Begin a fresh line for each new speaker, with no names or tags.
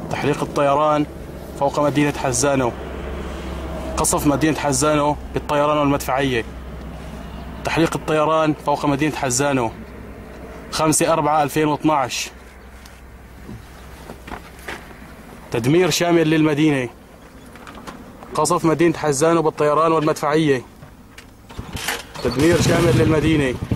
تحليق الطيران فوق مدينة حزانو، قصف مدينة حزانو بالطيران والمدفعية. تحليق الطيران فوق مدينة حزانو 5/4/2012. تدمير شامل للمدينة، قصف مدينة حزانو بالطيران والمدفعية، تدمير شامل للمدينة.